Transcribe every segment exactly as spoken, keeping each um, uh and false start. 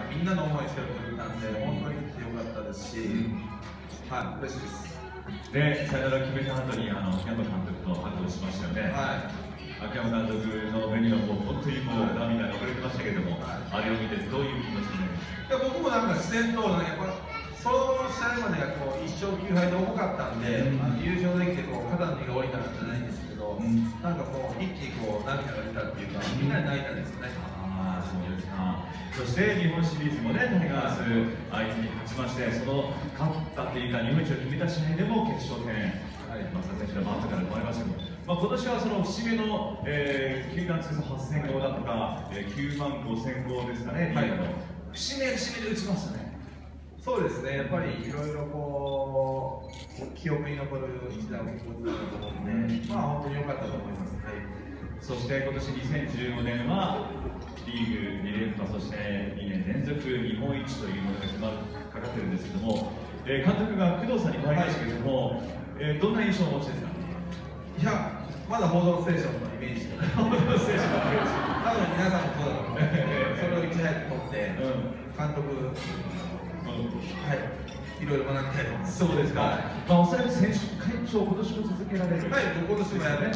みんなの思いしてる曲なんで、本当に来てよかったですし、うん、はい、嬉しいです。 で、さよなら決めた後にあの秋山監督とハグをしましたよね。はい、秋山監督の目にはもう本当にもう涙が溢れてましたけども、はい、あれを見てどういう気持ちになりました？いや、僕もなんか自然となんかやっぱその試合までがこう一勝きゅう敗で重かったんで、うん、あの優勝できてこう肩の荷が下りたんじゃないんですけど、うん、なんかこう一気にこう涙が出たっていうか、みんなで泣いたんですよね。 ああ、そうですか。そして日本シリーズもね、タイガース相手に勝ちまして、その勝ったというか、日本一を決めた試合でも決勝戦、松田選手がバットから生まれましたけど、まあ、今年はその節目の、えー、球団通算はっせんごうだとか、えー、きゅうまんごせんごうですかね、はい、節目節目で打ちましたね。 そうですね、やっぱりいろいろこう記憶に残る一打を持ったと思うので、まあ本当に良かったと思います。はい、 そして今年にせんじゅうごねんはリーグにれんぱ、そしてにねんれんぞく日本一というものが決まるかかってるんですけども、えー、監督が工藤さんに変わりましたけども、はい、えー、どんな印象をお持ちですか？ いや、まだ報道ステーションのイメージで、報道ステーションのイメージ、多分皆さんもそうだと思うので、それをいち早く取って、監督、はい、いろいろ学びたいと思います。 そうですか。はい、まあ、おそらく選手会長、今年も続けられる。 はい、今年もやるね。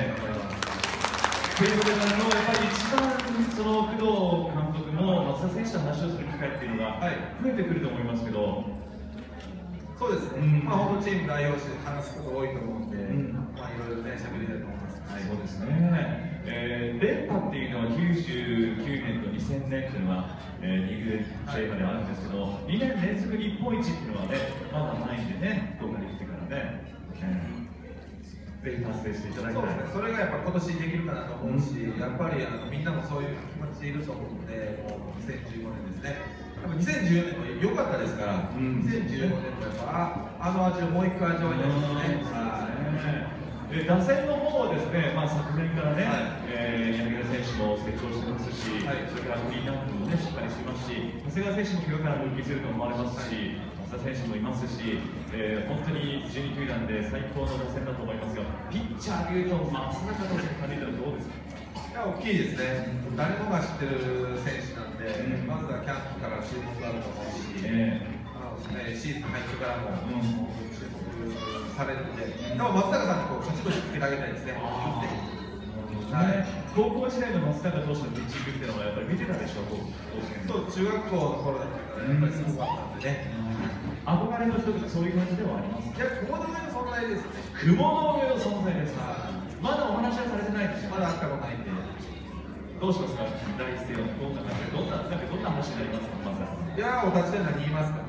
ということで、あのやっぱり一番その工藤監督も松田選手と話をする機会っていうのが増えてくると思いますけど。 そうですね。うん、まあ本当チーム代表して話すこと多いと思うんで、うん、まあいろいろね喋りたいと思います。はい、 そうですね。えー、連覇っていうのはきゅうじゅうきゅうねんとにせんねんっていうのは、えー、リーグ制まであるんですけど、はい、にねんれんぞく日本一っていうのはね、まだないんでね、どっかに来てからね、えー、ぜひ達成していただきたい。 そうですね。それがやっぱ今年できるかなと思うし、うん、やっぱりあのみんなもそういう気持ちでいると思うので、もうにせんじゅうごねんですね。にせんじゅうよねんも良かったですから、うん、にせんじゅうごねんもやっぱあ、あの味をもう一回味わいたいですね。 え打線の方はですね、まあ、昨年からね、はい、えー、柳田選手も成長してますし、はい、それからフリーナップもね、しっかりしてますし、長谷川選手も怪我から復帰すると思われますし、松田選手もいますし、えー、本当にじゅうにきゅうだんで最高の打線だと思いますが、ピッチャーでいうと松坂投手に感じたらどうですか？ 大きいですね、誰もが知ってる選手なんで、うん、まずはキャンプから注目があると思うし、えー、あのね、シーズン入ってからも、うん、注目されるので、でも松坂さんにこう勝ち星つけてあげたいですね、 はい、高校時代の松坂投手のピッチングっていうのはやっぱり見てたでしょう？ そう、中学校の頃だったからやっぱりすごかったんでね、 うん、憧れの人とかそういう感じではありますか？ いや、雲の上の存在ですね。 雲の上の存在ですか？まだお話はされてないですよ。 まだ会ったことないんで。 どうしますか？第一声はどんな感じで、どんな、なんかどんな話になりますか？まずは。 いやー、お立ち台何言いますか？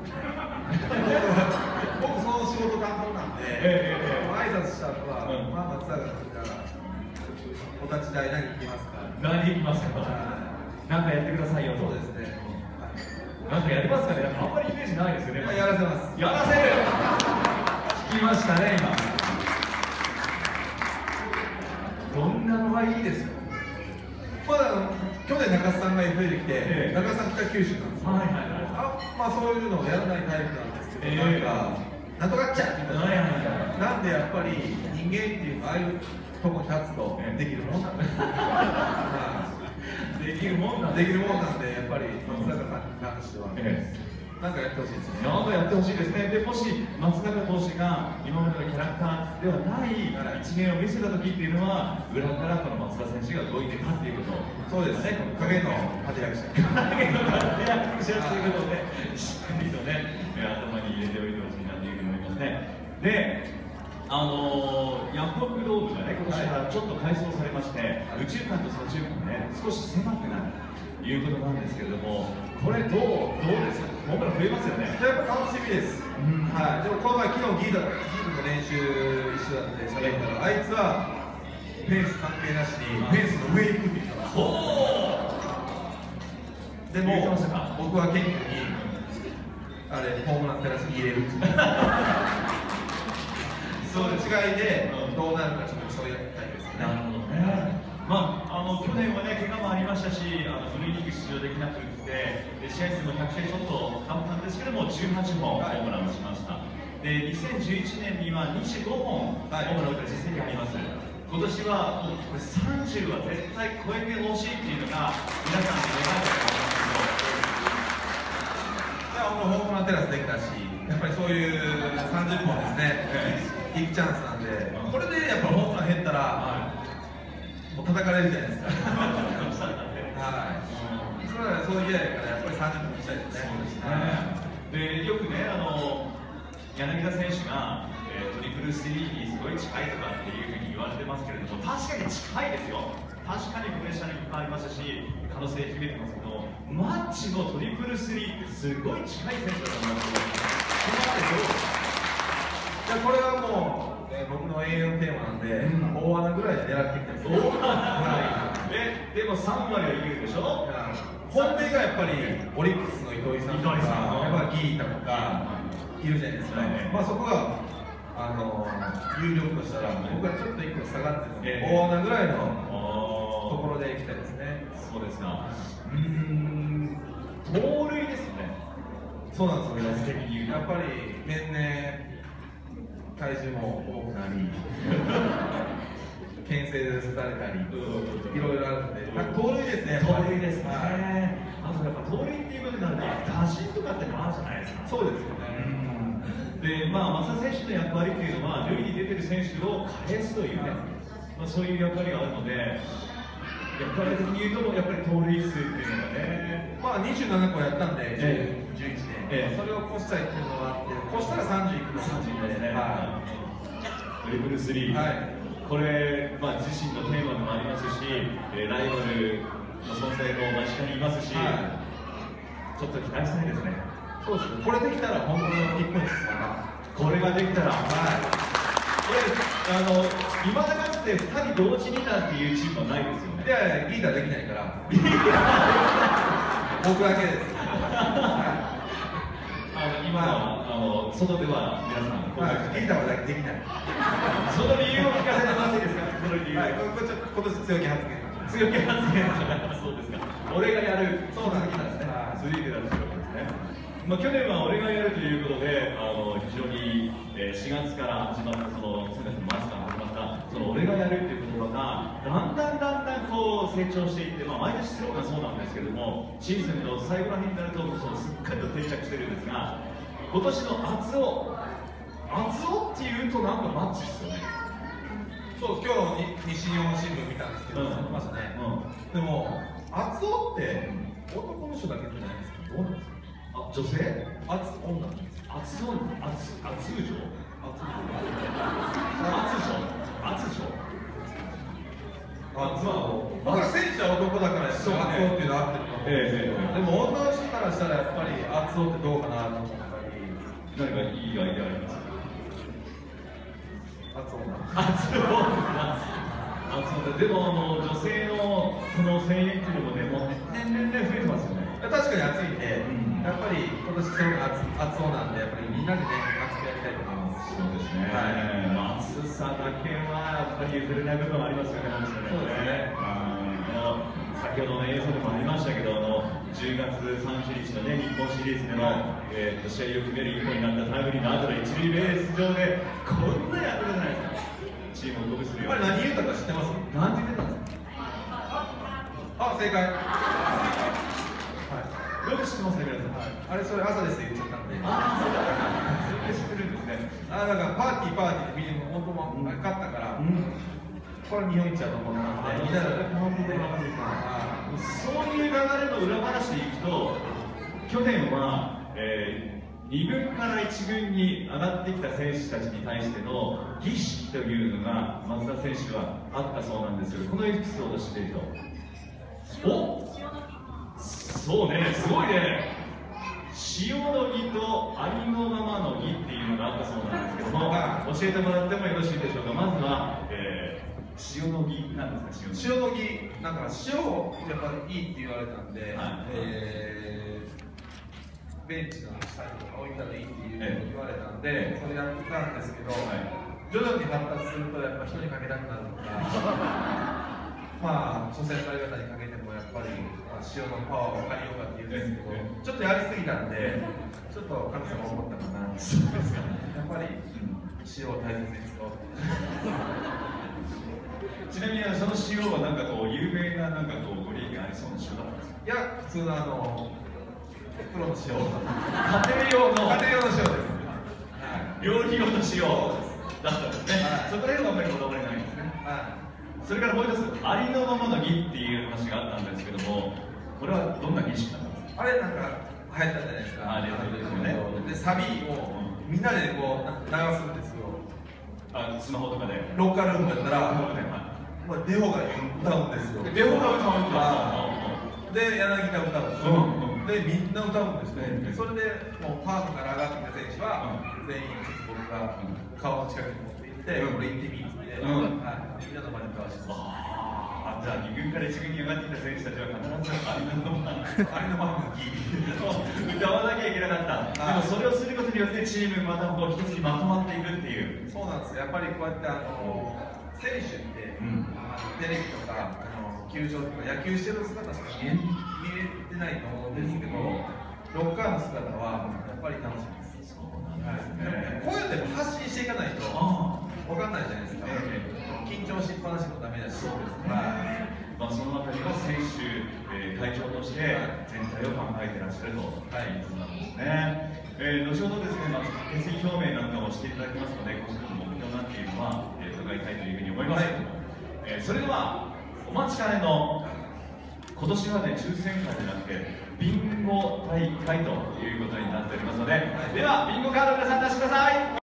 僕その仕事担当なんで、えーえー、挨拶した後は、うん、まあ松坂君がお立ち台何言いますか？ 何言いますか？なんかやってくださいよ。 そうですね。 なんかやりますかね？あんまりイメージないですよね。 やらせます。 やらせる。聞きましたね今。どんなのがいいですよ。 まだ去年中洲さんが エフエー で来て、えー、中洲さん北九州なんですよ。はいはいはい。あ、まあそういうのをやらないタイプなんですけど、えー、なんかなんとかっちゃみたいな。はいはいはい。なんでやっぱり人間っていうああいうとこに立つとできるもんなんです。 できるもんなんできるもんなんでやっぱり松坂さんに関しては。えーなんかやってほしいですね。 なんかやってほしいですね。で、もし松坂投手が今までのキャラクターではない一面を見せた時っていうのは、裏からこの松田選手がどういってかっていうこと。 そうですね。影の立役者。 影の立役者ということで、しっかりとね、頭に入れておいてほしいなというふうに思いますね。で、あのー、ヤフオクドームがね、今年からちょっと改装されまして、はい、宇宙間と左中間ね、少し狭くなるということなんですけれども、これどう、どうですか？ホームラン増えますよね。 やっぱ楽しみです。うん、はい。でもこの前昨日ギータギータの練習一緒だって喋ったら、あいつはフェンス関係なしにフェンスの上に行くって言ったから。でも僕は謙虚にあれホームランテラスに入れるっていう。そういう違いでどうなるかちょっとそうやりたいですね。なるほどね。 まあ、あの去年はね、怪我もありましたし、あのフリーリーグ出場できなくて、で試合数もひゃくしあいちょっとだったんですけども、じゅうはちほんホームランをしました。で、にせんじゅういちねんにはにじゅうごほんホームランを打った実績があります。今年はもうこれさんじゅうは絶対超えてほしいっていうのが皆さんの願いだと思いますけど、 テラスできたし、やっぱりそういうさんじゅっぽんですね、いくチャンスなんで、これでやっぱホームラン減ったら、もう叩かれるじゃないですか。はい。それはそういう嫌やからやっぱりさんじゅっぽんにしたいですね。 でよくね、あの柳田選手が、えー、トリプルスリーにすごい近いとかっていうふうに言われてますけれども、確かに近いですよ。確かにプレッシャーにいっぱいありますし、可能性秘めてますけど、マッチのトリプルスリーってすごい近い選手だと思いますけど、 これはもう、えー、僕の永遠のテーマなんで、うん、大穴ぐらいで狙ってきてます。大穴え、でもさん割はいけるでしょ。 本命がやっぱりオリックスの糸井さんとか、やっぱりギータとかいるじゃないですか。まあそこがあの有力としたら、僕はちょっといっこ下がってるので、大穴ぐらいのところでいきたいですね。 そうですか。うーん、盗塁ですね。 そうなんですよ。やっぱり年々体重も重くなり。牽制でされたり、いろいろあるので、盗塁ですね、 盗塁ですね。あとやっぱ盗塁っていうことになると、打診とかってもあるじゃないですか。 そうですよね。 で、まあ、松田選手の役割っていうのは、塁に出てる選手を返すというね、まあ、そういう役割があるので、役割的に言うと、やっぱり盗塁数っていうのがね、 まあにじゅうななこやったんで、じゅういちねん、それを越したいっていうのがあって、越したらさんじゅういくのさんじゅうですね。 トリプルスリー。これ、まあ、自身のテーマでもありますし、えー、ライバルの存在も間近にいますし、はい、ちょっと期待したいですね。 そうですね。これできたら本当の日本一ですから。 これができたら、はい。これあの今だかつてふたり同時になんていうチームはないですよね。 いやいや、リーダーできないから。僕だけです。 あの今はあの外では皆さん、 はい、リーダーはできない。 その理由を聞かせてもらっていいですか。その理由。 はい、これちょっと今年強気発言。 強気発言。そうですか。俺がやる。 そうなんですね。 スリーで出してるわけですね。まあ去年は俺がやるということで、あの非常に、えー、しがつから始まったそのさんがつの末から始まったその俺がやるという言葉がだんだんだんだんこう成長していって、まあ毎年スローガンそうなんですけども、シーズンの最後ら辺になるとそのすっかりと定着してるんですが、今年の厚尾。厚尾っていうとなんかマッチですよね。 そうです。今日西日本新聞見たんですけど、載ってましたね。でも厚尾って男の人だけじゃないですか。どうなんですか。 あ、女性？ 厚女なんですか。 厚尾、厚厚女？厚女？厚女？ 厚女。僕は選手は男だから厚尾っていうのはあってると思うんですけど、でも女の人からしたらやっぱり厚尾ってどうかなと思ったり。 何かいいアイデアありますか。 厚尾な。 厚尾。厚尾でもあの女性のその声援っていうのもね、もう年々増えてますよね。 確かに暑いんで、うん、やっぱり今年すごく暑そうなんで、やっぱりみんなでね、熱くやりたいと思います。 そうですね。はい、暑さだけはやっぱり譲れない部分はありますよね。 そうですね。 先ほどの映像でもありましたけど、あのじゅうがつさんじゅうにちのね、日本シリーズでの、はい、えー、と試合を決める一歩になったタイムリーの後の一塁ベース上で、こんなやってるじゃないですか。チームを鼓舞するよ。 これ何言うたか知ってます？ 何て言ってたんですか？ あ、正解。 よく知ってますね、皆さん。 はい、あれ、それ朝ですって言っちゃったんで。 ああ、そうだった。知ってるんですね。 あ、だからパーティーパーティーでみんな本当も勝ったから、うん、これ日本一だと思ったんで、みんなで本当でそういう流れの裏話でいくと、去年は、えー、にぐんからいちぐんに上がってきた選手たちに対しての儀式というのが松田選手はあったそうなんですけど、このエピソードを知っていると。おそうね、すごいね。塩の儀とありのままの儀っていうのがあったそうなんですけども、教えてもらってもよろしいでしょうか。まずは、えー、塩の儀なんですか。 塩の儀、なんか塩やっぱりいいって言われたんで、はい、えー、ベンチの下に置いたらいいって言われたんで、それやったんですけど、はい、徐々に発達するとやっぱ人にかけたくなるとか。まあ、初戦のやり方にかけてもやっぱり、まあ、塩のパワーを借りようかって言うんですけど、ちょっとやりすぎたんで、ちょっと神様思ったかな。そうですか。やっぱり、塩を大切に使おう。 ちなみにその塩はなんかこう有名ななんかこうご利益ありそうな塩だったんですか。 いや、普通のあのプロの塩。 家庭用の家庭用の塩です。 料理用の塩だったんですね。そこら辺はあんまりこだわりないんですね。それからもう一つ、ありのままの儀っていう話があったんですけども、これはどんな儀式なんですか？ あれなんか流行ったじゃないですか。 あれですよね。 で、サビをみんなでこう流すんですよ。 あ、スマホとかで。 ロッカールームやったら、まあデホが歌うんですよ。 デホが歌うんだ。 で、柳が歌うんですよ。で、みんな歌うんですね。それでもうパークから上がってきた選手は全員僕が顔の近くに持って行って、これ行ってみって。みんなの前に歌わせて。 じゃあに軍からいち軍に上がってきた選手たちは必ずありのままありのままの儀歌わなきゃいけなかった。でもそれをすることによってチームまたこう一つにまとまっていくっていう。 そうなんですよ。やっぱりこうやってあの選手って、うん、テレビとかあの球場とか野球してる姿しか見え見えてないと思うんですけど、ロッカーの姿はやっぱり楽しみです。そうなんですね。こうやって発信していかないと分かんないじゃないですか。緊張しっぱなしもダメだし。そうですね。 まあそのあたりは選手、えー、会長として全体を考えてらっしゃるということなんですね。えー、後ほどですね、まず決意表明なんかもしていただきますので、今週の目標なんていうのは、えー、伺いたいというふうに思いますけれども、えー、それではお待ちかねの今年はね抽選会じゃなくてビンゴ大会ということになっておりますので、ではビンゴカード皆さん出してください。